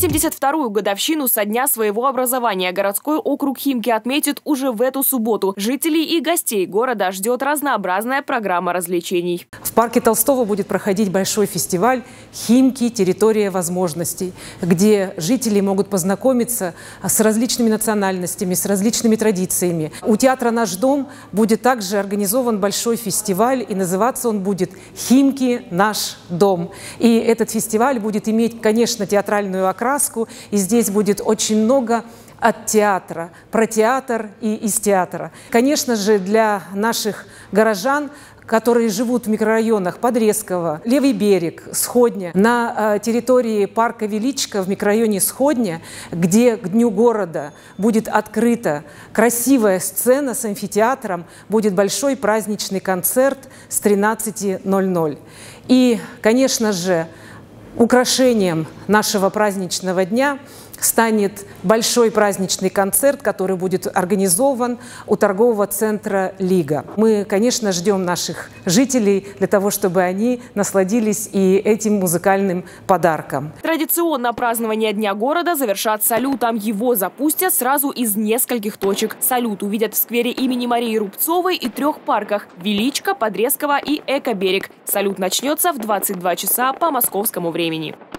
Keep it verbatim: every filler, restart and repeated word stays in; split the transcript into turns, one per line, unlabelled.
восемьдесят вторую годовщину со дня своего образования городской округ Химки отметит уже в эту субботу. Жителей и гостей города ждет разнообразная программа развлечений.
В парке Толстого будет проходить большой фестиваль «Химки. Территория возможностей», где жители могут познакомиться с различными национальностями, с различными традициями. У театра «Наш дом» будет также организован большой фестиваль, и называться он будет «Химки. Наш дом». И этот фестиваль будет иметь, конечно, театральную окраску, и здесь будет очень много от театра, про театр и из театра. Конечно же, для наших горожан, которые живут в микрорайонах Подрезково, Левый берег, Сходня, на территории парка Величко в микрорайоне Сходня, где к Дню города будет открыта красивая сцена с амфитеатром, будет большой праздничный концерт с тринадцати ноль-ноль. И, конечно же, украшением нашего праздничного дня станет большой праздничный концерт, который будет организован у торгового центра «Лига». Мы, конечно, ждем наших жителей для того, чтобы они насладились и этим музыкальным подарком.
Традиционно празднование Дня города завершат салютом. Его запустят сразу из нескольких точек. Салют увидят в сквере имени Марии Рубцовой и трех парках – Величко, Подрезково и Эко-берег. Салют начнется в двадцать два часа по московскому времени.